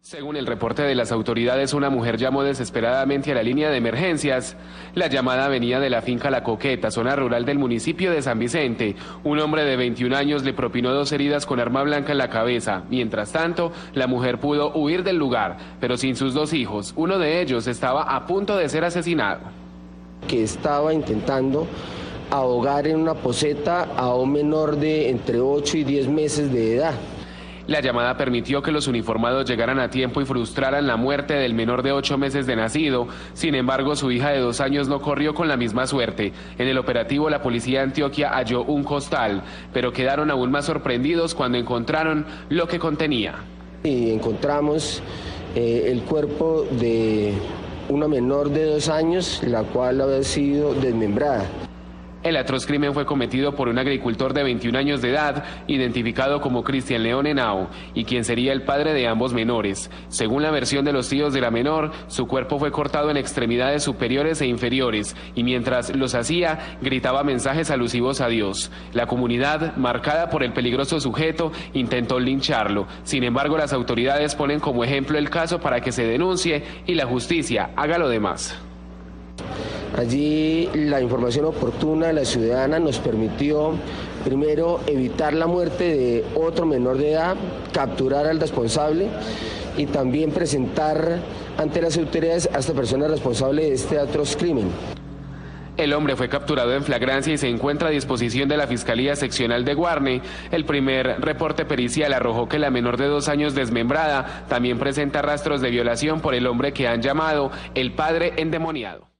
Según el reporte de las autoridades, una mujer llamó desesperadamente a la línea de emergencias. La llamada venía de la finca La Coqueta, zona rural del municipio de San Vicente. Un hombre de 21 años le propinó 2 heridas con arma blanca en la cabeza. Mientras tanto, la mujer pudo huir del lugar, pero sin sus 2 hijos. Uno de ellos estaba a punto de ser asesinado. Que estaba intentando ahogar en una poceta a un menor de entre 8 y 10 meses de edad. La llamada permitió que los uniformados llegaran a tiempo y frustraran la muerte del menor de 8 meses de nacido. Sin embargo, su hija de 2 años no corrió con la misma suerte. En el operativo, la policía de Antioquia halló un costal, pero quedaron aún más sorprendidos cuando encontraron lo que contenía. Y encontramos el cuerpo de una menor de 2 años, la cual había sido desmembrada. El atroz crimen fue cometido por un agricultor de 21 años de edad, identificado como Cristian León Henao, y quien sería el padre de ambos menores. Según la versión de los tíos de la menor, su cuerpo fue cortado en extremidades superiores e inferiores, y mientras los hacía, gritaba mensajes alusivos a Dios. La comunidad, marcada por el peligroso sujeto, intentó lincharlo. Sin embargo, las autoridades ponen como ejemplo el caso para que se denuncie y la justicia haga lo demás. Allí la información oportuna de la ciudadana nos permitió, primero, evitar la muerte de otro menor de edad, capturar al responsable y también presentar ante las autoridades a esta persona responsable de este atroz crimen. El hombre fue capturado en flagrancia y se encuentra a disposición de la Fiscalía Seccional de Guarne. El primer reporte pericial arrojó que la menor de 2 años desmembrada también presenta rastros de violación por el hombre que han llamado el padre endemoniado.